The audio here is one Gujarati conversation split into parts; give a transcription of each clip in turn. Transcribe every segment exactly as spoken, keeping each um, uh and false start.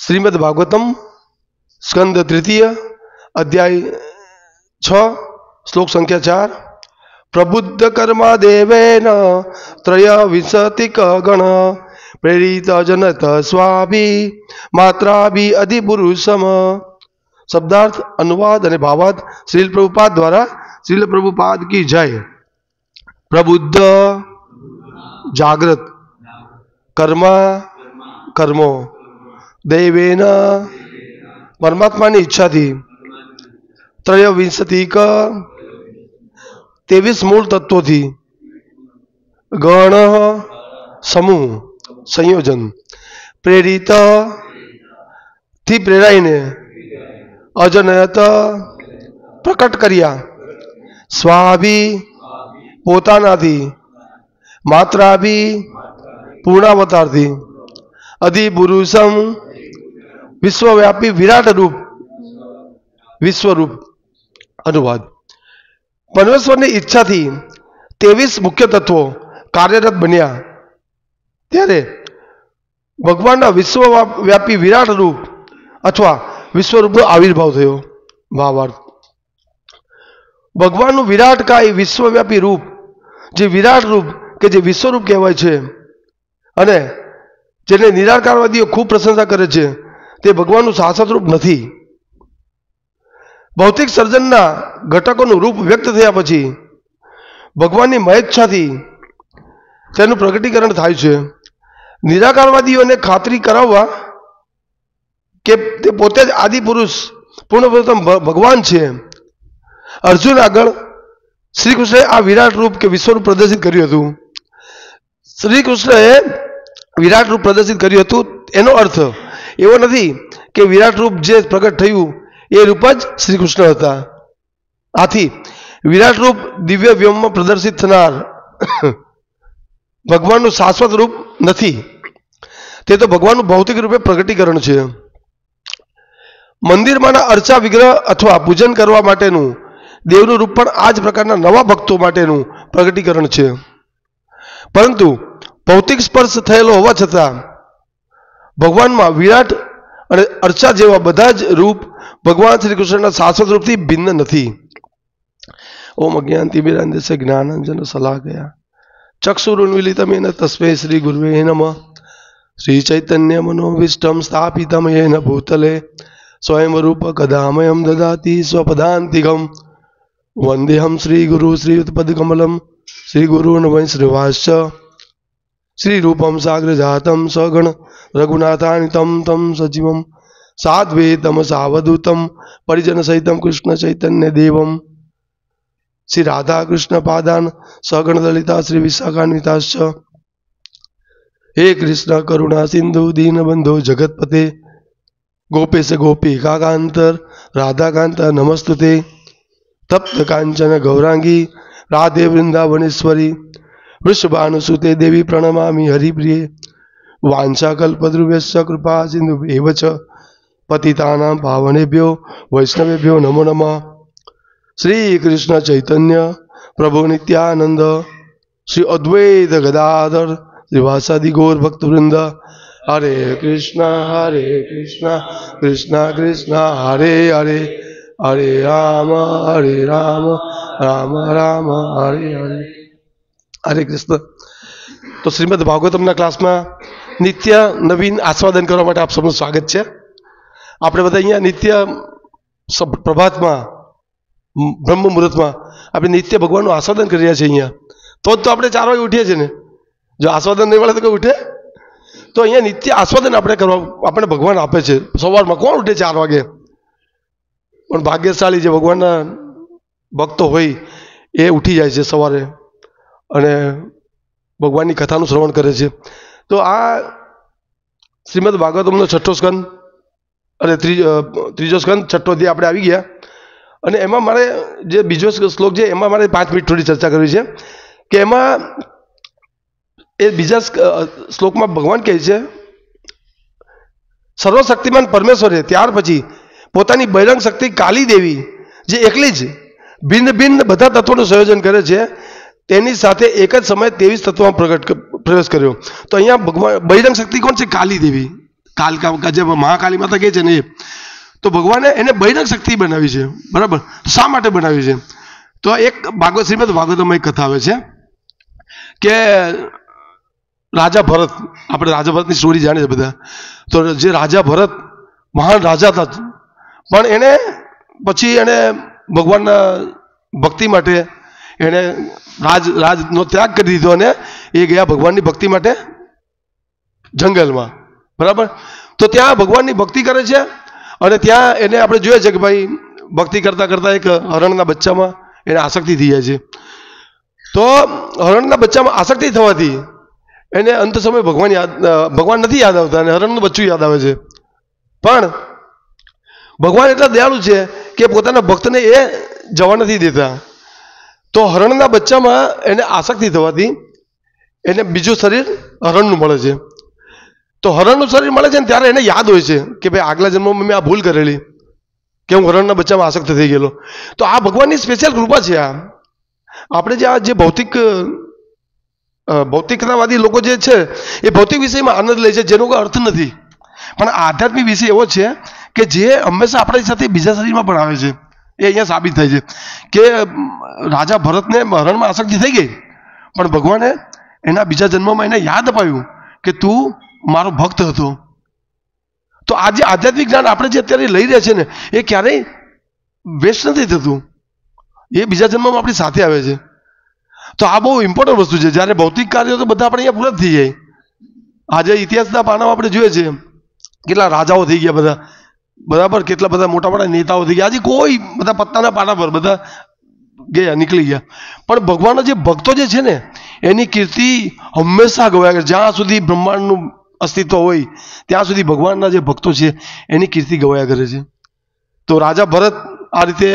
श्रीमद् भागवतम स्कंद तृतीय अध्याय छ श्लोक संख्या चार। प्रबुद्ध कर्मा देवेन त्रयविंशतिक गण प्रेरित जनत स्वाभि मात्राभि अधिपुरुषम। शब्दार्थ, अनुवाद और भावार्थ श्रील प्रभुपाद द्वारा। श्रील प्रभुपाद की जय। प्रबुद्ध जागृत, कर्मा कर्मो, देवेन परमात्मा की इच्छा थी, त्रयोविंशतिक तेवीस मूल तत्वों थी, गण समूह संयोजन, प्रेरित थी प्रेराई ने, अजनयत प्रकट करिया, स्वाभि पोताना थी, मात्रा भी पूर्णावतार थी, अधिपुरुषम विश्वव्यापी विराट रूप विश्वरूप। अनुवाद, परमेश्वर ने इच्छा थी तेवीस मुख्य तत्वों कार्यरत बन्या त्यारे भगवान विश्वव्यापी विराट रूप अथवा विश्वरूप आविर्भाव थयो। भावार्थ, भगवान विराट का विश्वव्यापी रूप जे विराट रूप के जे विश्वरूप कहवाय छे अने जेने निराकारवादीओ खूब प्रशंसा करे छे ते भगवान शाश्वत रूप नहीं। भौतिक सर्जनना घटकों रूप व्यक्त थया पछी भगवान की महेच्छा थी तेनु प्रकटीकरण थाय छे। निराकारवादीओने खातरी कराववा के ते पोते ज आदि पुरुष पूर्णपुरुषोत्तम भगवान छे। अर्जुन आगळ श्री कृष्ण आ विराट रूप के विश्वरूप प्रदर्शित कर्युं हतुं। श्री कृष्णए विराट रूप प्रदर्शित कर्युं हतुं एनो अर्थ एवो नहीं कि विराट रूप जे प्रकट थयुं ए रूप ज श्री कृष्ण हता। आथी विराट रूप दिव्य व्योम में प्रदर्शित थनार भगवान शाश्वत रूप नहीं, ते तो भगवान भौतिक रूपे प्रकटीकरण छे। मंदिर में अर्चा विग्रह अथवा पूजन करवा माटेनुं देवनुं रूप पण आज प्रकारना नवा भक्तों माटेनुं प्रकटीकरण छे। परंतु भौतिक स्पर्श थयेलो होवा छतां भगवान में विराट और अर्चा जेवा बधा ज रूप भगवान श्री कृष्ण शाश्वत रूप थी भिन्न नहीं। ओम अज्ञानतिमिरान्धस्य ज्ञानांजन शलाकया चक्षुरुन्मीलितं तस्मै श्री गुरुवे नमः। श्री चैतन्य मनोभीष्टं स्थापितं येन भूतले स्वयं रूप कदामयं ददाति स्वपदान्तिकं। वन्देऽहं श्री गुरु श्रीयुतपदकमलं श्री गुरून् वैष्णवांश्च श्री रूपम साग्र जातम सगण रघुनाथानितं तं सजीवं साद्वैतं सावधूतं परिजन सहितं कृष्ण चैतन्य देवं श्री राधा कृष्ण पादान सगण ललिता श्री विशाखान्विताश्च। हे कृष्ण करुणा सिंधु दीनबंधु जगतपते गोपेश गोपिका कांतर राधाकांत नमस्तुते। तप्त कांचन गौरांगी राधे वृंदावनेश्वरी वृषभानुसुते देवी प्रणमामि हरिप्रिये। वाञ्छाकल्पतरुभ्यश्च कृपा सिन्धुभ्येव च पतितानां पावनेभ्यो वैष्णवेभ्यो नमो नमः। श्री कृष्ण चैतन्य प्रभु नित्यानंद श्री अद्वैत गदाधर श्रीवासादि गौर भक्तवृंद हरे कृष्णा हरे कृष्णा कृष्णा कृष्णा हरे हरे हरे राम हरे राम राम राम हरे हरे हरे कृष्ण। तो श्रीमद् भागवतम क्लास में नित्य नवीन आस्वादन करवा माटे आप सबनु स्वागत है। आपणे बधा अहींया नित्य प्रभात में ब्रह्म मुहूर्त में आप नित्य भगवान आस्वादन कर रहा है अहींया। तो तो आपणे चार वागे उठीए छीए ने, जो आस्वादन नहीं मळे तो कोई उठे? तो अहींया नित्य आस्वादन आपणे करवा आपणे भगवान आपे छे। सवारमां कोण उठे चार वागे? पण भाग्यशाली जे भगवानना भक्तो होय ए उठी जाय छे सवारे अने भगवान की कथानु श्रवण करे छे। तो आ श्रीमद् भागवतमनो छठो स्कंद अरे त्रीजो स्कंद छठो अध्याय आपणे आवी गया अने एमां मारे जे बीजो श्लोक छे एमां मारे पांच मिनिट थोड़ी चर्चा करवी छे के एमां ए बीजा श्लोक में भगवान कहे छे सर्वशक्तिमान परमेश्वरे त्यार पछी पोतानी बहिरंग शक्ति काली देवी जे एकली ज भिन्न भिन्न बधा तत्वों संयोजन करे छे तेनी साथे एक ज समय तेवीस तत्वों प्रकट प्रवेश कर्यो। तो अहींया भगवान बहिरंग शक्ति कोण छे? काली देवी। કાલકા જે મહાકાલી માતા કહે છે ને એ, તો ભગવાને એને બહિરંગ શક્તિ બનાવી છે, બરાબર. શા માટે બનાવી છે? તો એક ભાગવત શ્રીમદ ભાગવતમાં એક કથા આવે છે કે રાજા ભરત, આપણે રાજા ભરતની સ્ટોરી જાણીએ બધા. તો જે રાજા ભરત મહાન રાજા હતા, પણ એને પછી એને ભગવાનના ભક્તિ માટે એણે રાજ રાજનો ત્યાગ કરી દીધો અને એ ગયા ભગવાનની ભક્તિ માટે જંગલમાં, બરાબર. તો ત્યાં ભગવાનની ભક્તિ કરે છે અને ત્યાં એને આપણે જોઈએ છે કે ભાઈ ભક્તિ કરતાં કરતાં એક હરણના બચ્ચામાં એને આસક્તિ થઈ જાય છે. તો હરણના બચ્ચામાં આસક્તિ થવાથી એને અંત સમય ભગવાન યાદ ભગવાન નથી યાદ આવતા અને હરણનું બચ્ચું યાદ આવે છે. પણ ભગવાન એટલા દયાળુ છે કે પોતાના ભક્તને એ જવા નથી દેતા. તો હરણના બચ્ચામાં એને આસક્તિ થવાથી એને બીજું શરીર હરણનું મળે છે. તો હરણનું શરીર મળે છે ને ત્યારે એને યાદ હોય છે કે ભાઈ આગલા જન્મમાં મેં આ ભૂલ કરેલી કે હું હરણના બચ્ચામાં આસક્ત થઈ ગયેલો. તો આ ભગવાનની સ્પેશિયલ કૃપા છે. આ આપણે જે આ જે ભૌતિક ભૌતિકતાવાદી લોકો જે છે એ ભૌતિક વિષયમાં આનંદ લે છે જેનો કોઈ અર્થ નથી. પણ આધ્યાત્મિક વિષય એવો છે કે જે હંમેશા આપણી સાથે બીજા શરીરમાં પણ આવે છે. એ અહીંયા સાબિત થાય છે કે રાજા ભરતને હરણમાં આસક્તિ થઈ ગઈ, પણ ભગવાને એના બીજા જન્મમાં એને યાદ અપાયું કે તું મારો ભક્ત હતો. તો આ જે આધ્યાત્મિક જ્ઞાન આપણે જે અત્યારે લઈ રહ્યા છે ને એ ક્યારેય વેસ્ટ નથી થતું, એ બીજા જન્મમાં આપણી સાથે આવે છે. તો આ બહુ ઇમ્પોર્ટન્ટ વસ્તુ છે. જ્યારે ભૌતિક કાર્યો તો બધા આપણે અહીંયા પૂરા થઈ જાય. આજે ઇતિહાસના પાનામાં આપણે જોઈએ છીએ કેટલા રાજાઓ થઈ ગયા બધા, બરાબર, કેટલા બધા મોટા મોટા નેતાઓ થઈ ગયા. આજે કોઈ બધા પત્તાના પાના પર બધા ગયા, નીકળી ગયા. પણ ભગવાનના જે ભક્તો જે છે ને એની કીર્તિ હંમેશા ગવાય કરે. જ્યાં સુધી બ્રહ્માંડનું અસ્તિત્વ હોય ત્યાં સુધી ભગવાનના જે ભક્તો છે એની કીર્તિ ગવાયા કરે છે. તો રાજા ભરત આ રીતે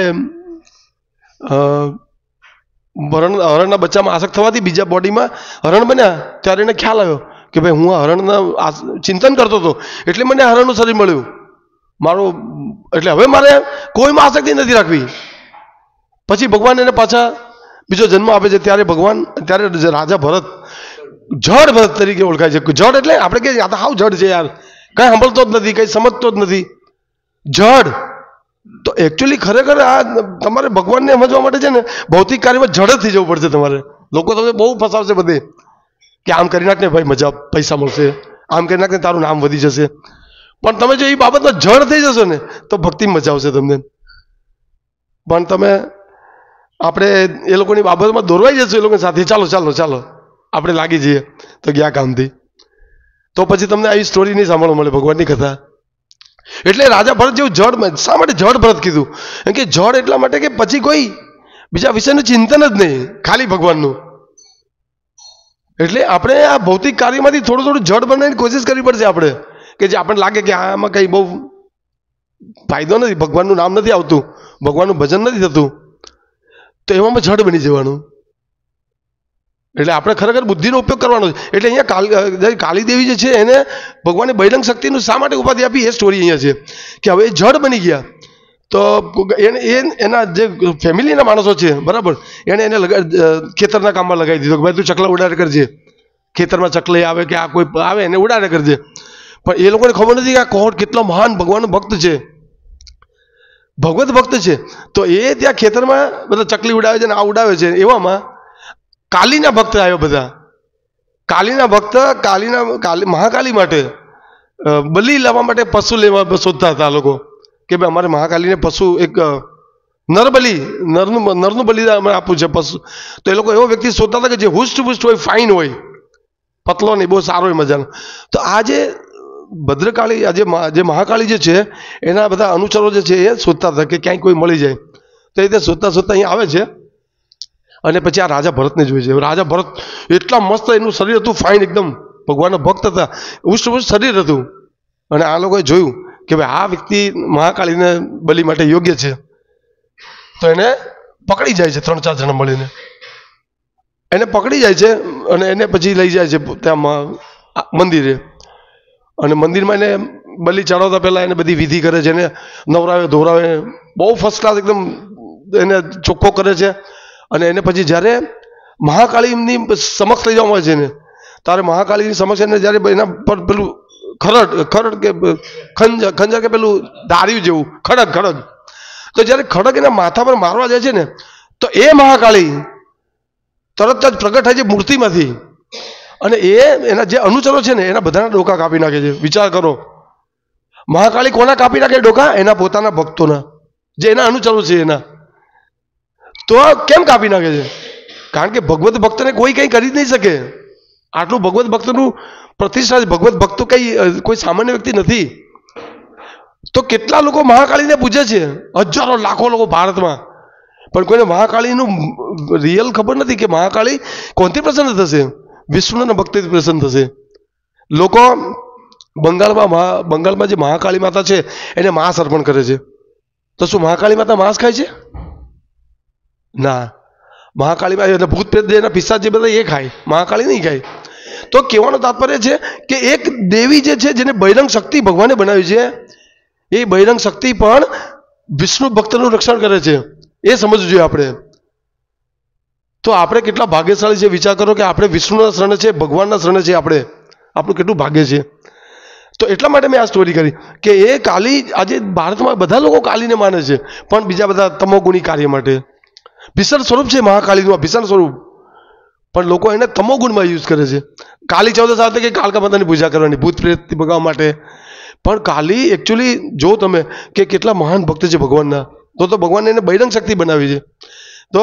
હરણ હરણના બચ્ચામાં આસક્ત થવાથી બીજા બોડીમાં હરણ બન્યા ત્યારે એને ખ્યાલ આવ્યો કે ભાઈ હું આ હરણના ચિંતન કરતો હતો એટલે મને હરણનું શરીર મળ્યું મારું, એટલે હવે મારે કોઈમાં આસક્તિ નથી રાખવી. પછી ભગવાન એને પાછા બીજો જન્મ આપે છે. ત્યારે ભગવાન ત્યારે રાજા ભરત જડ ભરત તરીકે ઓળખાય છે. જડ એટલે આપણે કહીએ આ તો હાવ જડ છે યાર, કંઈ સાંભળતો જ નથી, કંઈ સમજતો જ નથી, જડ. તો એકચ્યુઅલી ખરેખર આ તમારે ભગવાનને સમજવા માટે છે ને ભૌતિક કાર્યમાં જડ જ થઈ જવું પડશે. તમારે લોકો તમને બહુ ફસાવશે બધે કે આમ કરી નાખને ભાઈ મજા પૈસા મળશે, આમ કરી નાખને તારું નામ વધી જશે. પણ તમે જો એ બાબતમાં જડ થઈ જશો ને તો ભક્તિ મજા આવશે તમને. પણ તમે આપણે એ લોકોની બાબતમાં દોરવાઈ જશું એ લોકોની સાથે, ચાલો ચાલો ચાલો આપણે લાગી જઈએ તો ગયા કામથી. તો પછી તમને આવી સ્ટોરી નહીં સાંભળવા મળે ભગવાનની કથા. એટલે રાજા ભરત જેવું જડ, શા માટે જડ ભરત કીધું? કેમ કે જડ એટલા માટે કે પછી કોઈ બીજા વિષયનું ચિંતન જ નહીં, ખાલી ભગવાનનું. એટલે આપણે આ ભૌતિક કાર્યમાંથી થોડું થોડું જડ બનાવવાની કોશિશ કરવી પડશે આપણે, કે જે આપણને લાગે કે આમાં કંઈ બહુ ફાયદો નથી, ભગવાનનું નામ નથી આવતું, ભગવાનનું ભજન નથી થતું, તો એવામાં જડ બની જવાનું. એટલે આપણે ખરેખર બુદ્ધિનો ઉપયોગ કરવાનો છે. એટલે અહીંયા કાલ કાલી દેવી જે છે એને ભગવાને બહિરંગ શક્તિનું શા માટે ઉપાધિ આપી એ સ્ટોરી અહીંયા છે કે હવે એ જડ બની ગયા. તો એને એ એના જે ફેમિલીના માણસો છે, બરાબર, એણે એને લગા ખેતરના કામમાં લગાવી દીધો કે ભાઈ તું ચકલા ઉડાડે કરજે, ખેતરમાં ચકલી આવે કે આ કોઈ આવે એને ઉડાડે કરજે. પણ એ લોકોને ખબર નથી કે આ કોણ કેટલો મહાન ભગવાનનો ભક્ત છે, ભગવત ભક્ત છે. તો એ ત્યાં ખેતરમાં બધા ચકલી ઉડાવે છે ને આ ઉડાવે છે. એવામાં કાલીના ભક્ત આવ્યો, બધા કાલીના ભક્ત કાલીના કાલી મહાકાલી માટે બલિ લાવવા માટે પશુ લેવા શોધતા હતા લોકો કે ભાઈ અમારે મહાકાલીને પશુ એક નરબલી નરનું નરનું બલિદાન આપવું છે પશુ. તો એ લોકો એવો વ્યક્તિ શોધતા હતા કે જે હુષ્ટ પુષ્ટ હોય, ફાઇન હોય, પતલો નહીં, બહુ સારો હોય, મજાનો. તો આ જે ભદ્રકાળી આજે જે મહાકાળી જે છે એના બધા અનુચરો જે છે એ શોધતા હતા કે ક્યાંય કોઈ મળી જાય. તો એ રીતે શોધતા શોધતા અહીંયા આવે છે અને પછી આ રાજા ભરતને જોઈએ છે. રાજા ભરત એટલા મસ્ત એનું શરીર હતું, ફાઇન એકદમ, ભગવાનના ભક્ત હતા, ઉષ્ટ શરીર હતું. અને આ લોકોએ જોયું કે ભાઈ આ વ્યક્તિ મહાકાળીને બલિ માટે યોગ્ય છે. તો એને પકડી જાય છે, ત્રણ ચાર જણા મળીને એને પકડી જાય છે અને એને પછી લઈ જાય છે ત્યાં મંદિરે. અને મંદિરમાં એને બલિ ચડાવતા પહેલાં એને બધી વિધિ કરે છે, એને નવરાવે ધોરાવે, બહુ ફર્સ્ટ ક્લાસ એકદમ એને ચોખ્ખો કરે છે. અને એને પછી જ્યારે મહાકાળીની સમક્ષ લઈ જવામાં આવે છે ને ત્યારે મહાકાળીની સમક્ષ એને જ્યારે એના પર પેલું ખરડ ખરડ કે ખંજર ખંજર કે પેલું દાર્યું જેવું ખડગ ખડગ. તો જ્યારે ખડગ એના માથા પર મારવા જાય છે ને તો એ મહાકાળી તરત જ પ્રગટ થાય છે મૂર્તિમાંથી અને એ એના જે અનુચરો છે ને એના બધાના ડોકા કાપી નાખે છે. વિચાર કરો, મહાકાળી કોના કાપી નાખે ડોકા? એના પોતાના ભક્તોના, જે એના અનુચરો છે એના. તો કેમ કાપી નાખે છે? કારણ કે ભગવત ભક્તને કોઈ કંઈ કરી જ નહીં શકે. આટલું ભગવત ભક્તનું પ્રતિષ્ઠા. ભગવત ભક્તો કઈ કોઈ સામાન્ય વ્યક્તિ નથી. તો કેટલા લોકો મહાકાળીને પૂજે છે? હજારો લાખો લોકો ભારતમાં. પણ કોઈને મહાકાળીનું રિયલ ખબર નથી કે મહાકાળી કોનથી પ્રસન્ન થશે? વિષ્ણુના ભક્તિથી પ્રસન્ન થશે. લોકો બંગાળમાં બંગાળમાં જે મહાકાળી માતા છે એને માંસ અર્પણ કરે છે. તો શું મહાકાળી માતા માંસ ખાય છે? ના. મહાકાળી માતા ભૂત પ્રેત એના પિશાચ જે બધા એ ખાય, મહાકાળી નહીં ખાય. તો કહેવાનો તાત્પર્ય છે કે એક દેવી જે છે જેને બહિરંગ શક્તિ ભગવાને બનાવી છે, એ બહિરંગ શક્તિ પણ વિષ્ણુ ભક્તનું રક્ષણ કરે છે. એ સમજવું જોઈએ આપણે. તો આપણે કેટલા ભાગ્યશાળી છે. વિચાર કરો કે આપણે વિષ્ણુના શરણે છે, ભગવાનના શરણે છે. આપણે આપણું કેટલું ભાગ્ય છે. તો એટલા માટે મેં આ સ્ટોરી કરી કે એ કાલી આજે ભારતમાં બધા લોકો કાલીને માને છે, પણ બીજા બધા તમોગુણી કાર્ય માટે. ભીષણ સ્વરૂપ છે મહાકાળીનું, આ ભીષણ સ્વરૂપ, પણ લોકો એને તમોગુણમાં યુઝ કરે છે. કાલી ચૌદસ સાથે કે કાળકા માતાની પૂજા કરવાની, ભૂત પ્રેતથી ભગાવવા માટે. પણ કાલી એકચ્યુઅલી જો તમે કે કેટલા મહાન ભક્ત છે ભગવાનના, તો તો ભગવાને એને બહિરંગ શક્તિ બનાવી છે. તો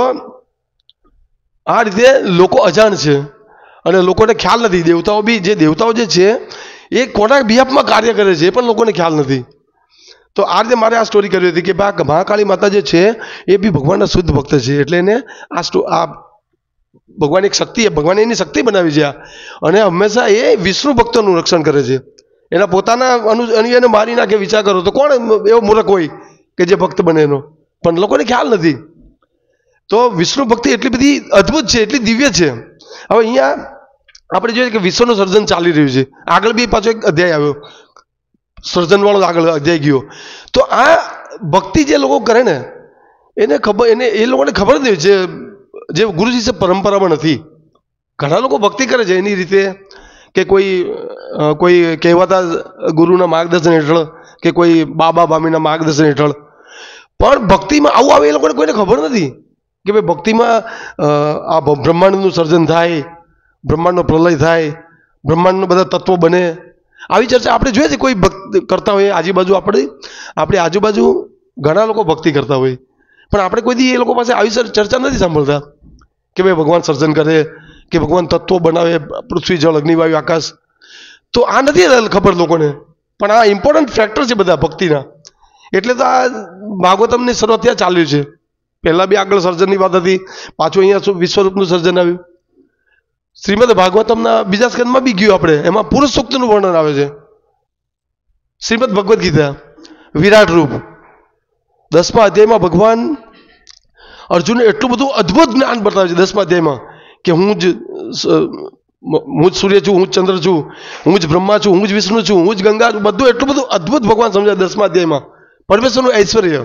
આ રીતે લોકો અજાણ છે અને લોકોને ખ્યાલ નથી. દેવતાઓ બી, જે દેવતાઓ જે છે એ કોના બિહાફમાં કાર્ય કરે છે એ પણ લોકોને ખ્યાલ નથી. તો આ રીતે મારે આ સ્ટોરી કરવી હતી કે ભાઈ મહાકાળી માતા જે છે એ બી ભગવાનના શુદ્ધ ભક્ત છે. એટલે એને આ સ્ટો આ ભગવાન એક શક્તિ, ભગવાને એની શક્તિ બનાવી છે અને હંમેશા એ વિષ્ણુ ભક્તોનું રક્ષણ કરે છે. એના પોતાના અનુયાયીને મારી નાખે. વિચાર કરો તો કોણ એવો મૂર્ખ હોય કે જે ભક્ત બને એનો? પણ લોકોને ખ્યાલ નથી. તો વિષ્ણુ ભક્તિ એટલી બધી અદ્ભુત છે, એટલી દિવ્ય છે. હવે અહીંયા આપણે જોઈએ કે વિશ્વનું સર્જન ચાલી રહ્યું છે. આગળ બી પાછો એક અધ્યાય આવ્યો, સર્જનવાળો આગળ અધ્યાય ગયો. તો આ ભક્તિ જે લોકો કરે ને એને ખબર, એને એ લોકોને ખબર નથી છે જે ગુરુજી છે પરંપરામાં નથી. ઘણા લોકો ભક્તિ કરે છે એની રીતે કે કોઈ કોઈ કહેવાતા ગુરુના માર્ગદર્શન હેઠળ કે કોઈ બાબા બામીના માર્ગદર્શન હેઠળ. પણ ભક્તિમાં આવું આવે એ લોકોને કોઈને ખબર નથી કે ભાઈ ભક્તિમાં આ બ્રહ્માંડનું સર્જન થાય, બ્રહ્માંડનો પ્રલય થાય, બ્રહ્માંડના બધા તત્વો બને. આવી ચર્ચા આપણે જોઈએ છે કોઈ ભક્ત કરતા હોય આજુબાજુ. આપણે આપણી આજુબાજુ ઘણા લોકો ભક્તિ કરતા હોય, પણ આપણે કોઈ દી એ લોકો પાસે આવી ચર્ચા નથી સાંભળતા કે ભાઈ ભગવાન સર્જન કરે, કે ભગવાન તત્વો બનાવે, પૃથ્વી જળ અગ્નિ વાયુ આકાશ. તો આ નથી ખબર લોકોને, પણ આ ઇમ્પોર્ટન્ટ ફેક્ટર છે બધા ભક્તિના. એટલે તો આ ભાગવતમની શરૂઆત ત્યાં ચાલ્યું છે. પહેલાં બી આગળ સર્જનની વાત હતી, પાછું અહીંયા વિશ્વરૂપનું સર્જન આવ્યું. શ્રીમદ ભાગવતમના બીજા સ્કંદમાં બી ગયું આપણે, એમાં પુરુષ સૂક્તનું વર્ણન આવે છે. શ્રીમદ ભગવદ્ ગીતા વિરાટ રૂપ દસમા અધ્યાયમાં ભગવાન અર્જુનને એટલું બધું અદ્ભુત જ્ઞાન બતાવે છે દસમા અધ્યાયમાં કે હું જ હું જ સૂર્ય છું, હું જ ચંદ્ર છું, હું જ બ્રહ્મા છું, હું જ વિષ્ણુ છું, હું જ ગંગા છું. બધું એટલું બધું અદ્ભુત ભગવાન સમજાય દસમા અધ્યાયમાં, પરમેશ્વરનું ઐશ્વર્ય.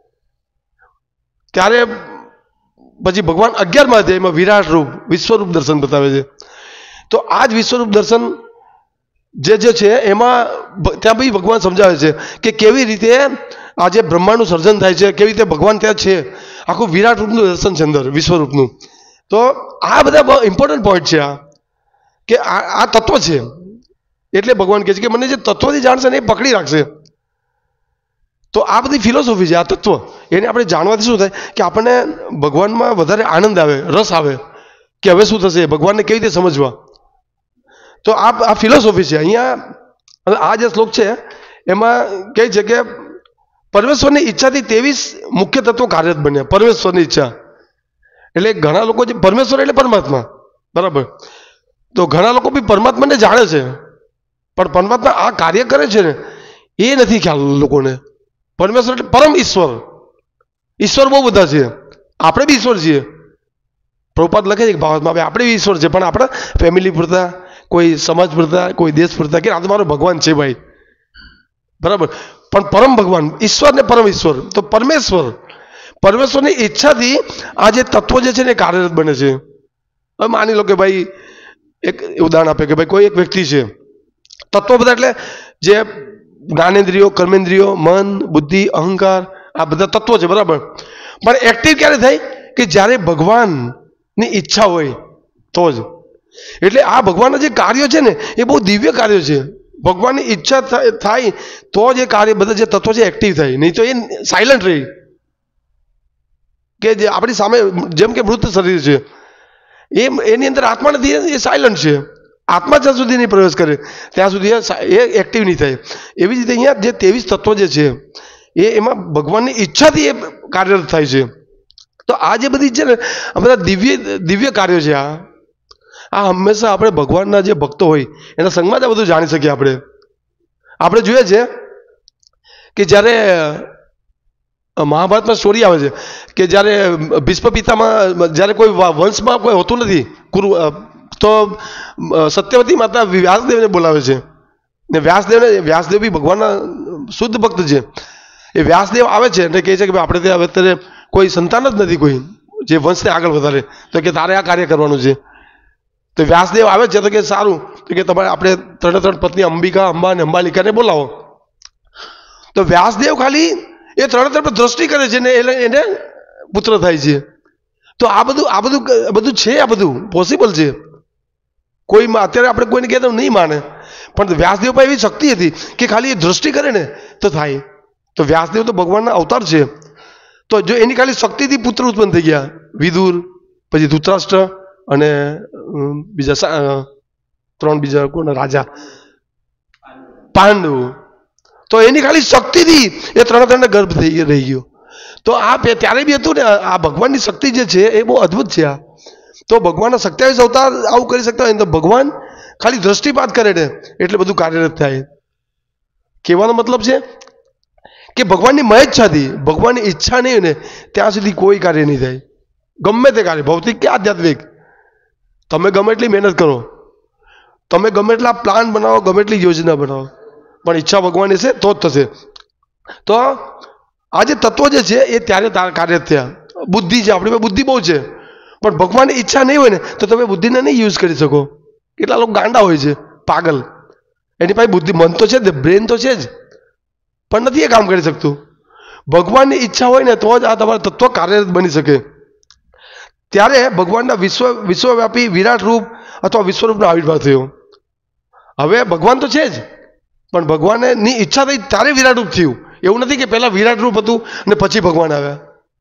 ત્યારે પછી ભગવાન અગિયારમા અધ્યાયમાં વિરાટ રૂપ વિશ્વરૂપ દર્શન બતાવે છે. તો આ જ વિશ્વરૂપ દર્શન જે જે છે એમાં ત્યાં બી ભગવાન સમજાવે છે કે કેવી રીતે આ જે બ્રહ્માંડનું સર્જન થાય છે, કેવી રીતે ભગવાન ત્યાં છે. આખું વિરાટ રૂપનું દર્શન છે અંદર, વિશ્વરૂપનું. તો આ બધા ઇમ્પોર્ટન્ટ પોઈન્ટ છે આ કે આ આ તત્વ છે. એટલે ભગવાન કહે છે કે મને જે તત્વથી જાણશે ને એ પકડી રાખશે. તો આ બધી ફિલોસોફી છે, આ તત્વ. એને આપણે જાણવાથી શું થાય કે આપણને ભગવાનમાં વધારે આનંદ આવે, રસ આવે કે હવે શું થશે, ભગવાનને કેવી રીતે સમજવા. તો આ આ ફિલોસોફી છે. અહીંયા આ જે શ્લોક છે એમાં કહે છે કે પરમેશ્વરની ઈચ્છાથી ત્રેવીસ મુખ્ય તત્વો કાર્યરત બન્યા. પરમેશ્વરની ઈચ્છા એટલે ઘણા લોકો જે પરમેશ્વર એટલે પરમાત્મા, બરાબર. તો ઘણા લોકો બી પરમાત્માને જાણે છે, પણ પરમાત્મા આ કાર્ય કરે છે ને એ નથી ખ્યાલ લોકોને. પરમેશ્વર એટલે પરમ ઈશ્વર. ઈશ્વર બહુ બધા છે, આપણે બી ઈશ્વર છીએ. પ્રભુપાદ લખે છે કે ભાવમાં આપણે બી ઈશ્વર છે, પણ આપણા ફેમિલી પૂરતા, કોઈ સમાજ પૂરતા, કોઈ દેશ પૂરતા કે આ તો મારો ભગવાન છે ભાઈ, બરાબર. પણ પરમ ભગવાન ઈશ્વર ને પરમ ઈશ્વર, તો પરમેશ્વર, પરમેશ્વરની ઈચ્છાથી આ જે તત્વો જે છે ને કાર્યરત બને છે. હવે માની લો કે ભાઈ એક ઉદાહરણ આપે કે ભાઈ કોઈ એક વ્યક્તિ છે, તત્વો બધા એટલે જે જ્ઞાનેન્દ્રિયો, કર્મેન્દ્રિયો, મન, બુદ્ધિ, અહંકાર, આ બધા તત્વો છે, બરાબર. પણ એક્ટિવ ક્યારે થાય કે જ્યારે ભગવાનની ઈચ્છા હોય તો જ. એટલે આ ભગવાનના જે કાર્યો છે ને એ બહુ દિવ્ય કાર્યો છે. ભગવાનની ઈચ્છા થાય તો જ એ કાર્ય બધા જે તત્વો છે એક્ટિવ થાય, નહીં તો એ સાયલન્ટ રહે. કે જે આપણી સામે જેમ કે મૃત શરીર છે, એ એની અંદર આત્મા નથી, એ સાયલન્ટ છે. આત્મા જ્યાં સુધી નહીં પ્રવેશ કરે ત્યાં સુધી એ એક્ટિવ નહીં થાય. એવી જ રીતે અહીંયા જે ત્રેવીસ તત્વો જે છે એ એમાં ભગવાનની ઈચ્છાથી એ કાર્યરત થાય છે. તો આ જે બધી છે ને આ બધા દિવ્ય દિવ્ય કાર્યો છે. આ આ હંમેશા આપણે ભગવાનના જે ભક્તો હોય એના સંગમાં જ આ બધું જાણી શકીએ. આપણે આપણે જોઈએ છે કે જ્યારે મહાભારતમાં સ્ટોરી આવે છે કે જ્યારે ભીષ્મ પિતામાં જ્યારે કોઈ વંશમાં કોઈ હોતું નથી કુરુ, તો સત્યવતી માતા વ્યાસદેવને બોલાવે છે. ને વ્યાસદેવને વ્યાસદેવ બી ભગવાનના શુદ્ધ ભક્ત છે. એ વ્યાસદેવ આવે છે અને કહે છે કે આપણે ત્યાં અત્યારે કોઈ સંતાન જ નથી, કોઈ જે વંશને આગળ વધારે, તો કે તારે આ કાર્ય કરવાનું છે. તો વ્યાસદેવ આવે છે તો કે સારું, તો કે તમારે આપણે ત્રણે ત્રણ પત્ની અંબિકા, અંબા અને અંબાલિકાને બોલાવો. તો વ્યાસદેવ ખાલી એ ત્રણે ત્રણ દ્રષ્ટિ કરે છે ને એને પુત્ર થાય છે. તો આ બધું આ બધું બધું છે, આ બધું પોસિબલ છે. કોઈ અત્યારે આપણે કોઈને કહેતા નહીં માને, પણ વ્યાસદેવ પાસે એવી શક્તિ હતી કે ખાલી એ દ્રષ્ટિ કરે ને તો થાય. તો વ્યાસદેવ તો ભગવાનના અવતાર છે. તો જો એની ખાલી શક્તિથી પુત્ર ઉત્પન્ન થઈ ગયા, વિદુર, પછી ધૃતરાષ્ટ્ર અને બીજા ત્રણ બીજા કોણ રાજા પાંડુ. તો એની ખાલી શક્તિથી એ ત્રણ ત્રણ ગર્ભ થઈ રહી ગયો. તો આ ત્યારે બી હતું ને, આ ભગવાનની શક્તિ જે છે એ બહુ અદ્ભુત છે. આ તો ભગવાનના સત્યાવીસ અવતાર આવું કરી શકતા હોય ને, તો ભગવાન ખાલી દ્રષ્ટિપાત કરે ને એટલે બધું કાર્યરત થાય. કહેવાનો મતલબ છે કે ભગવાનની મહેચ્છાથી, ભગવાનની ઈચ્છા નહીં હોય ને ત્યાં સુધી કોઈ કાર્ય નહીં થાય. ગમે તે કાર્ય, ભૌતિક કે આધ્યાત્મિક. તમે ગમે એટલી મહેનત કરો, તમે ગમે એટલા પ્લાન બનાવો, ગમે એટલી યોજના બનાવો, પણ ઈચ્છા ભગવાનની છે તો જ થશે. તો આ જે તત્વો જે છે એ ત્યારે કાર્યરત થયા. બુદ્ધિ છે, આપણી પાસે બુદ્ધિ બહુ છે, પણ ભગવાનની ઈચ્છા નહીં હોય ને તો તમે બુદ્ધિને નહીં યુઝ કરી શકો. કેટલા લોકો ગાંડા હોય છે, પાગલ. એની પાસે બુદ્ધિ, મન તો છે જ, બ્રેન તો છે જ, પણ નથી એ કામ કરી શકતું. ભગવાનની ઈચ્છા હોય ને તો જ આ તમારા તત્વ કાર્યરત બની શકે. ત્યારે ભગવાનના વિશ્વ વિશ્વવ્યાપી વિરાટ રૂપ અથવા વિશ્વરૂપનો આવિર્ભાવ થયો. હવે ભગવાન તો છે જ, પણ ભગવાનની ઈચ્છા થઈ ત્યારે વિરાટ રૂપ થયું. એવું નથી કે પહેલાં વિરાટ રૂપ હતું અને પછી ભગવાન આવ્યા.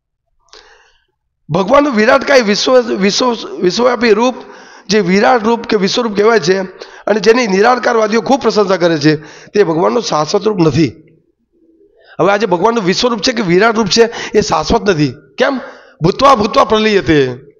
ભગવાનનું વિરાટ કાંઈ વિશ્વ વિશ્વ વિશ્વવ્યાપી રૂપ, જે વિરાટ રૂપ કે વિશ્વરૂપ કહેવાય છે અને જેની નિરાકારવાદીઓ ખૂબ પ્રશંસા કરે છે, તે ભગવાનનું શાશ્વત રૂપ નથી. હવે આજે ભગવાનનું વિશ્વરૂપ છે કે વિરાટ રૂપ છે એ શાશ્વત નથી. કેમ? ભૂતવા ભૂતવા પ્રલીયતે.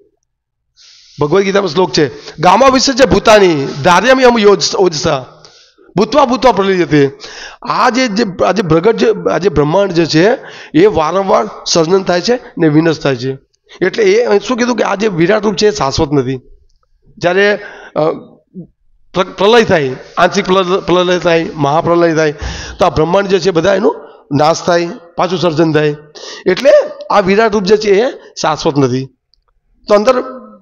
ભગવદ્ ગીતામાં શ્લોક છે, ગામા વિશે છે ભૂતાની ધાર્યમી અમ યોજ ઓજસા ભૂતવા ભૂતવા પ્રલીયતે. આ જે આજે પ્રગટ જે આજે બ્રહ્માંડ જે છે એ વારંવાર સર્જન થાય છે ને વિનાશ થાય છે. એટલે એ શું કીધું કે આ જે વિરાટ રૂપ છે એ શાશ્વત નથી. જ્યારે પ્રલય થાય, આંશિક પ્રલય થાય, મહાપ્રલય થાય, તો આ બ્રહ્માંડ જે છે બધા એનું નાશ થાય, પાછું સર્જન થાય. એટલે આ વિરાટ રૂપ જે છે એ શાશ્વત નથી. તો અંદર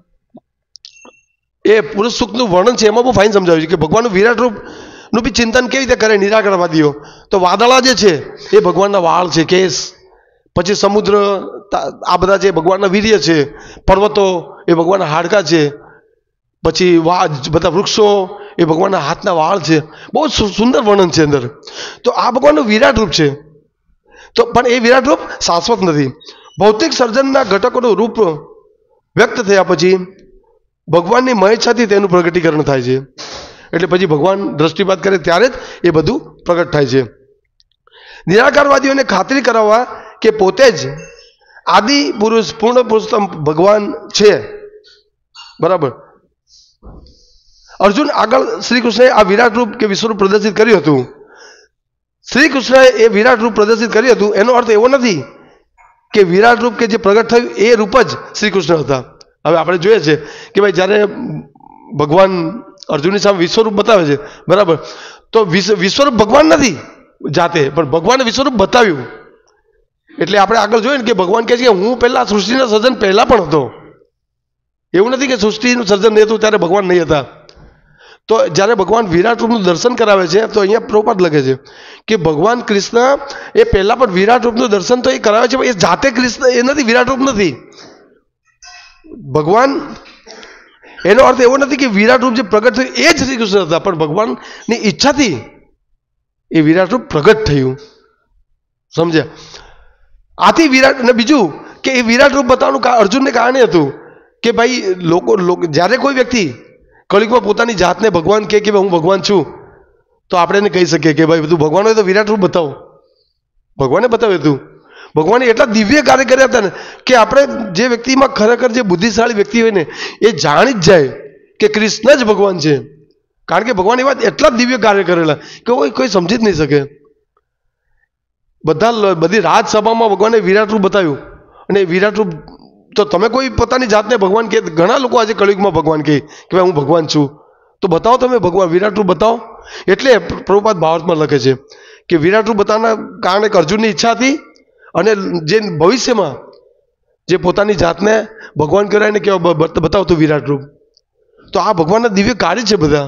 એ પુરુષ સૂક્તનું વર્ણન છે એમાં બહુ ફાઇન સમજાવ્યું છે કે ભગવાનનું વિરાટ રૂપનું બી ચિંતન કેવી રીતે કરે નિરાકરણવાદીઓ. તો વાદળા જે છે એ ભગવાનના વાળ છે, કેસ, પછી સમુદ્ર, આ બધા જે ભગવાનના વીર્ય છે, પર્વતો એ ભગવાનના હાડકાં છે, પછી વા બધા વૃક્ષો એ ભગવાનના હાથના વાળ છે. બહુ સુંદર વર્ણન છે અંદર. તો આ ભગવાનનું વિરાટ રૂપ છે. તો પણ એ વિરાટ રૂપ શાશ્વત નથી. ભૌતિક સર્જનના ઘટકોનું રૂપ વ્યક્ત થયા પછી ભગવાનની મહેચ્છાથી તેનું પ્રગટીકરણ થાય છે. એટલે પછી ભગવાન દ્રષ્ટિપાત કરે ત્યારે જ એ બધું પ્રગટ થાય છે. નિરાકારવાદીઓને ખાતરી કરાવવા કે પોતે જ આદિ પુરુષ પૂર્ણ પુરુષોત્તમ ભગવાન છે, બરાબર. અર્જુન આગળ શ્રી કૃષ્ણએ આ વિરાટ રૂપ કે વિશ્વરૂપ પ્રદર્શિત કર્યું હતું. શ્રી કૃષ્ણએ એ વિરાટ રૂપ પ્રદર્શિત કર્યું હતું એનો અર્થ એવો નથી કે વિરાટ રૂપ કે જે પ્રગટ થયું એ રૂપ જ શ્રી કૃષ્ણ હતા. હવે આપણે જોઈએ છે કે ભાઈ જ્યારે ભગવાન અર્જુનની સામે વિશ્વરૂપ બતાવે છે, બરાબર, તો વિશ્વરૂપ ભગવાન નથી જાતે, પણ ભગવાને વિશ્વરૂપ બતાવ્યું. એટલે આપણે આગળ જોઈએ ને કે ભગવાન કહે છે કે હું પહેલાં સૃષ્ટિના સર્જન પહેલાં પણ હતો. એવું નથી કે સૃષ્ટિનું સર્જન નહીં હતું ત્યારે ભગવાન નહીં હતા. તો જ્યારે ભગવાન વિરાટ રૂપનું દર્શન કરાવે છે તો અહીંયા પ્રભુપાદ લખે છે કે ભગવાન કૃષ્ણ એ પહેલાં પણ વિરાટ રૂપનું દર્શન તો એ કરાવે છે, પણ એ જાતે કૃષ્ણ એ નથી, વિરાટ રૂપ નથી. ભગવાન એનો અર્થ એવો નથી કે વિરાટ રૂપ જે પ્રગટ થયું એ જ શ્રી કૃષ્ણ હતા, પણ ભગવાનની ઈચ્છાથી એ વિરાટ રૂપ પ્રગટ થયું. સમજ્યા? આથી વિરાટ. અને બીજું કે એ વિરાટ રૂપ બતાવવાનું અર્જુનને કારણે હતું કે ભાઈ લોકો જ્યારે કોઈ વ્યક્તિ કળિયુગમાં પોતાની જાતને ભગવાન કહે કે હું ભગવાન છું, તો આપણે એને કહી શકીએ કે ભાઈ તું ભગવાન હોય તો વિરાટ રૂપ બતાવો. ભગવાને બતાવ્યું હતું. ભગવાને એટલા દિવ્ય કાર્ય કર્યા હતા ને કે આપણે જે વ્યક્તિમાં ખરેખર જે બુદ્ધિશાળી વ્યક્તિ હોય ને એ જાણી જ જાય કે કૃષ્ણ જ ભગવાન છે, કારણ કે ભગવાન એવા એટલા દિવ્ય કાર્ય કરેલા કે કોઈ કોઈ સમજી જ નહીં શકે. બધા બધી રાજસભામાં ભગવાને વિરાટ રૂપ બતાવ્યું, અને વિરાટ રૂપ તો તમે કોઈ પોતાની જાતને ભગવાન કહે, ઘણા લોકો આજે કળિયુગમાં ભગવાન કહે કે ભાઈ હું ભગવાન છું, તો બતાવો તમે ભગવાન વિરાટ રૂપ બતાવો. એટલે પ્રભુપાદ ભાવાર્થમાં લખે છે કે વિરાટ રૂપ બતાવવાના કારણે અર્જુનની ઈચ્છા હતી, અને જે ભવિષ્યમાં જે પોતાની જાતને ભગવાન કરાવીને કે બતાવતું વિરાટ રૂપ. તો આ ભગવાનના દિવ્ય કાર્ય છે બધા.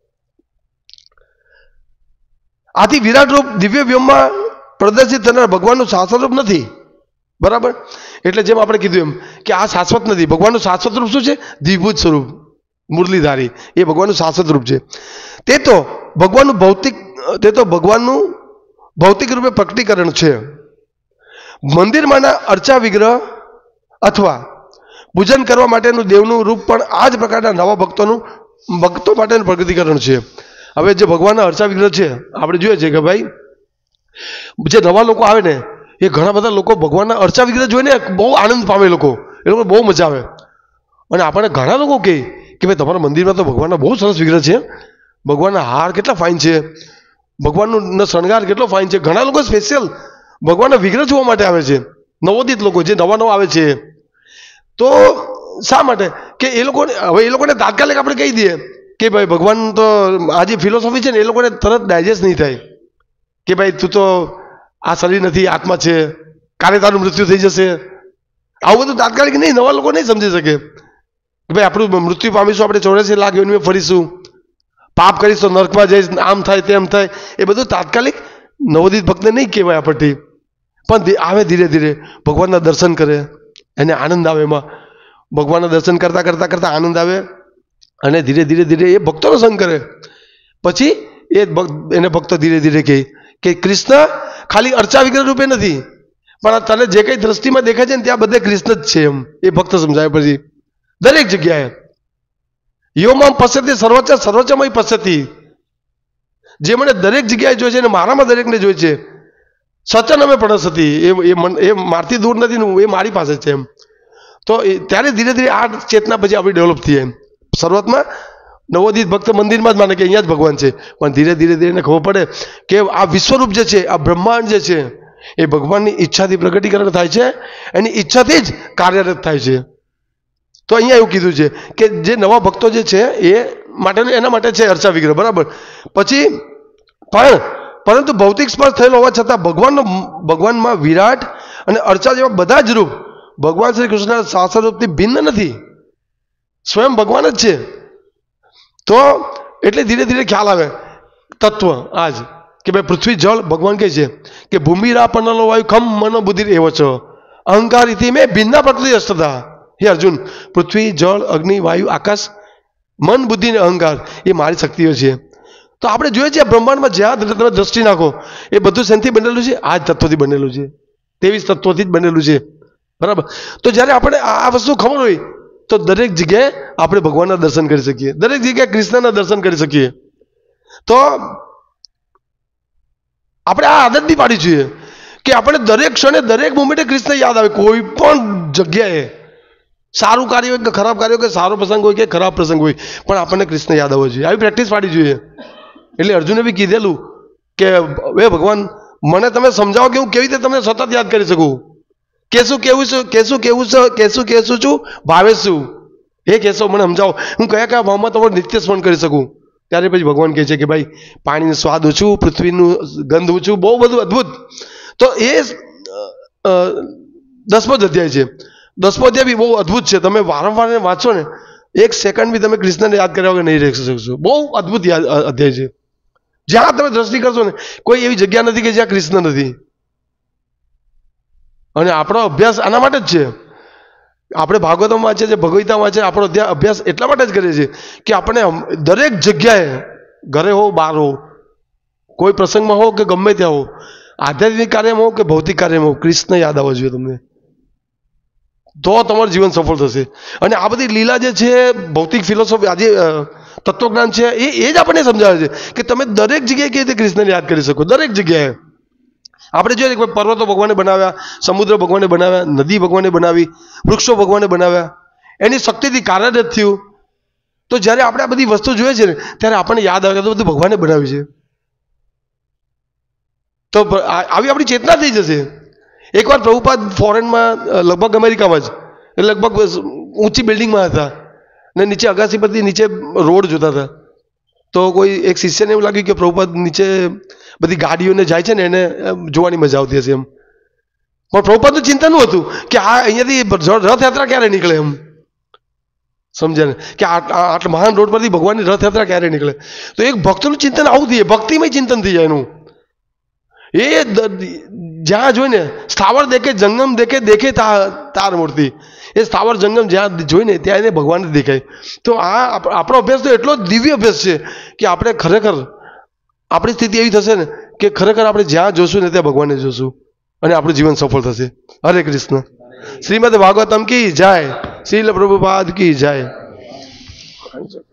આથી વિરાટ રૂપ દિવ્ય વ્યોમમાં પ્રદર્શિત થનાર ભગવાનનું શાશ્વત રૂપ નથી. બરાબર? એટલે જેમ આપણે કીધું એમ કે આ શાશ્વત નથી. ભગવાનનું શાશ્વત રૂપ શું છે? દ્વિભુજ સ્વરૂપ, મુરલીધારી, એ ભગવાનનું શાશ્વત રૂપ છે. તે તો ભગવાનનું ભૌતિક તે તો ભગવાનનું ભૌતિક રૂપે પ્રકટીકરણ છે. મંદિરમાંના અર્ચા વિગ્રહ અથવા પૂજન કરવા માટેનું દેવનું રૂપ પણ આ જ પ્રકારના નવા ભક્તોનું ભક્તો માટેનું પ્રગટીકરણ છે. હવે જે ભગવાનના અર્ચા વિગ્રહ છે આપણે જોઈએ છે કે ભાઈ જે નવા લોકો આવે ને એ ઘણા બધા લોકો ભગવાનના અર્ચા વિગ્રહ જોઈને બહુ આનંદ પામે, લોકો એ લોકો બહુ મજા આવે. અને આપણને ઘણા લોકો કહે કે ભાઈ તમારા મંદિરમાં તો ભગવાનના બહુ સરસ વિગ્રહ છે, ભગવાનના હાર કેટલા ફાઇન છે, ભગવાનનો શણગાર કેટલો ફાઇન છે. ઘણા લોકો સ્પેશિયલ ભગવાનના વિગ્રહ જોવા માટે આવે છે, નવોદિત લોકો જે નવા નવા આવે છે. તો શા માટે? કે એ લોકોને હવે એ લોકોને તાત્કાલિક આપણે કહી દઈએ કે ભાઈ ભગવાન તો આ જે ફિલોસોફી છે ને એ લોકોને તરત ડાયજેસ્ટ નહીં થાય કે ભાઈ તું તો આ શરીર નથી, આત્મા છે, કાલે તારું મૃત્યુ થઈ જશે. આવું બધું તાત્કાલિક નહીં, નવા લોકો નહીં સમજી શકે કે ભાઈ આપણું મૃત્યુ પામીશું, આપણે ચોર્યાસી લાખ યોનિમાં ફરીશું, પાપ કરીશ તો નરકમાં જઈશ, આમ થાય તેમ થાય. એ બધું તાત્કાલિક નવોદિત ભક્તને નહીં કહેવાય આપણથી, પણ આવે ધીરે ધીરે ભગવાનના દર્શન કરે, એને આનંદ આવે, એમાં ભગવાનના દર્શન કરતાં કરતાં કરતાં આનંદ આવે, અને ધીરે ધીરે ધીરે એ ભક્તોનો સંગ કરે. પછી એ એને ભક્તો ધીરે ધીરે કહે કે કૃષ્ણ ખાલી અર્ચા વિગ્રહ રૂપે નથી, પણ તને જે કંઈ દ્રષ્ટિમાં દેખાય છે ને ત્યાં બધે કૃષ્ણ જ છે, એમ એ ભક્ત સમજાય. પછી દરેક જગ્યાએ યોમામ પશ્યતિ સર્વોચ્ચ સર્વોચ્ચમય પશ્યતિ, જે મને દરેક જગ્યાએ જોઈ છે અને મારામાં દરેકને જોઈ છે. સચન અમે પડસતી, એ એ મારથી દૂર નથી, એ મારી પાસે છે એમ. તો ત્યારે ધીરે ધીરે આ ચેતના પછી આપણી ડેવલપ થઈ એમ. શરૂઆતમાં નવોદિત ભક્ત મંદિરમાં જ માને કે અહીંયા જ ભગવાન છે, પણ ધીરે ધીરે ધીરે એને ખબર પડે કે આ વિશ્વરૂપ જે છે, આ બ્રહ્માંડ જે છે એ ભગવાનની ઈચ્છાથી પ્રગટીકરણ થાય છે, એની ઈચ્છાથી જ કાર્યરત થાય છે. તો અહીંયા એવું કીધું છે કે જે નવા ભક્તો જે છે એ માટેનું એના માટે છે અર્ચા વિગ્રહ. બરાબર? પછી પણ પરંતુ ભૌતિક સ્પર્શ થયેલો હોવા છતાં ભગવાનનો ભગવાનમાં વિરાટ અને અર્ચા જેવા બધા જ રૂપ ભગવાન શ્રી કૃષ્ણના શાશ્વત રૂપથી ભિન્ન નથી, સ્વયં ભગવાન જ છે. તો એટલે ધીરે ધીરે ખ્યાલ આવે તત્વ આજ કે ભાઈ પૃથ્વી જળ ભગવાન કહે છે કે ભૂમિરા પનલો વાયુ ખમ મનો બુદ્ધિ એવો છો અહંકાર ઇતિ મેં ભિન્ના પ્રકૃતિ અસ્તતા. હે અર્જુન, પૃથ્વી જળ અગ્નિ વાયુ આકાશ મન બુદ્ધિ અને અહંકાર એ મારી શક્તિઓ છે. તો આપણે જોઈએ છીએ બ્રહ્માંડમાં જ્યાં તમે દ્રષ્ટિ નાખો એ બધું શેનથી બનેલું છે? આ જ તત્વથી બનેલું છે, તેવીસ તત્વોથી જ બનેલું છે. બરાબર? તો જ્યારે આપણે આ વસ્તુ ખબર હોય તો દરેક જગ્યાએ આપણે ભગવાનના દર્શન કરી શકીએ, દરેક જગ્યાએ કૃષ્ણના દર્શન કરી શકીએ. તો આપણે આ આદત બી પાડવી જોઈએ કે આપણે દરેક ક્ષણે દરેક મોમેન્ટે કૃષ્ણ યાદ આવે. કોઈ પણ જગ્યાએ સારું કાર્ય હોય કે ખરાબ કાર્ય હોય, કે સારો પ્રસંગ હોય કે ખરાબ પ્રસંગ હોય, પણ આપણને કૃષ્ણ યાદ આવવો જોઈએ. આવી પ્રેક્ટિસ પાડવી જોઈએ. એટલે અર્જુને બી કીધેલું કે હે ભગવાન, મને તમે સમજાવો કે હું કેવી રીતે તમને સતત યાદ કરી શકું, કેશું કેવું છું કેશું કેવું છું કેશું કેશું છું ભાવે શું, એ કેશો મને સમજાવો, હું કયા કયા ભાવમાં તમારું નિત્ય સ્મરણ કરી શકું. ત્યારે પછી ભગવાન કહે છે કે ભાઈ પાણીનું સ્વાદ ઓછું, પૃથ્વીનું ગંધ ઓછું, બહુ બધું અદ્ભુત. તો એ દસમો જ અધ્યાય છે. દસમો અધ્યાય બી બહુ અદ્ભુત છે. તમે વારંવાર વાંચો ને એક સેકન્ડ બી તમે કૃષ્ણને યાદ કર્યા વગર નહીં રહી શકશો. બહુ અદ્ભુત અધ્યાય છે. જ્યાં તમે દ્રષ્ટિ કરશો ને કોઈ એવી જગ્યા નથી કે જ્યાં કૃષ્ણ નથી. અને આપણો અભ્યાસ આના માટે જ છે. આપણે ભાગવતમાં વાંચીએ છીએ, ભગવદ્ગીતામાં વાંચીએ, આપણો અભ્યાસ એટલા માટે જ કરીએ છીએ કે આપણે દરેક જગ્યાએ, ઘરે હો બહાર હો, કોઈ પ્રસંગમાં હો કે ગમે ત્યાં હો, આધ્યાત્મિક કાર્યમાં હો કે ભૌતિક કાર્યમાં હો, કૃષ્ણ યાદ આવવા જોઈએ તમને. તો તમારું જીવન સફળ થશે. અને આ બધી લીલા જે છે, ભૌતિક ફિલોસોફી, આજે તત્વજ્ઞાન છે, એ એ જ આપણને સમજાવે છે કે તમે દરેક જગ્યાએ કેવી રીતે કૃષ્ણને યાદ કરી શકો. દરેક જગ્યાએ આપણે જોઈએ કે પર્વતો ભગવાને બનાવ્યા, સમુદ્ર ભગવાને બનાવ્યા, નદી ભગવાને બનાવી, વૃક્ષો ભગવાને બનાવ્યા, એની શક્તિથી કાર્યરત થયું. તો જ્યારે આપણે આ બધી વસ્તુ જોઈએ છે ને ત્યારે આપણને યાદ આવે કે બધું ભગવાને બનાવ્યું છે. તો આવી આપણી ચેતના થઈ જશે. એકવાર પ્રભુપાદ ફોરેનમાં, લગભગ અમેરિકામાં જ, લગભગ ઊંચી બિલ્ડિંગમાં હતા ને નીચે અગાસી પરથી નીચે રોડ જોતા હતા. તો કોઈ એક શિષ્યને એવું લાગ્યું કે પ્રભુપાદ નીચે બધી ગાડીઓને જાય છે ને એને જોવાની મજા આવતી હશે એમ. પણ પ્રભુપાદનું ચિંતન શું હતું કે આ અહીંયાથી રથયાત્રા ક્યારે નીકળે એમ. સમજ્યા ને કે આટલા મહાન રોડ પરથી ભગવાનની રથયાત્રા ક્યારે નીકળે. તો એક ભક્તનું ચિંતન આવું થઈ જાય, ભક્તિમય ચિંતન થઈ જાય એનું. એ જ્યાં જોઈને સ્થાવર દેખે જંગમ દેખે દેખે તાર મૂર્તિ. એ સ્થાવર જંગમ જ્યાં જોઈને ત્યાં એને ભગવાન જ દેખાય. તો આ આપણો અભ્યાસ તો એટલો દિવ્ય અભ્યાસ છે કે આપણે ખરેખર આપણી સ્થિતિ એવી થશે ને કે ખરેખર આપણે જ્યાં જોશું ને ત્યાં ભગવાનને જોશું અને આપણું જીવન સફળ થશે. હરે કૃષ્ણ. શ્રીમદ ભાગવતમ કી જય. શ્રીલ પ્રભુપાદ કી જય.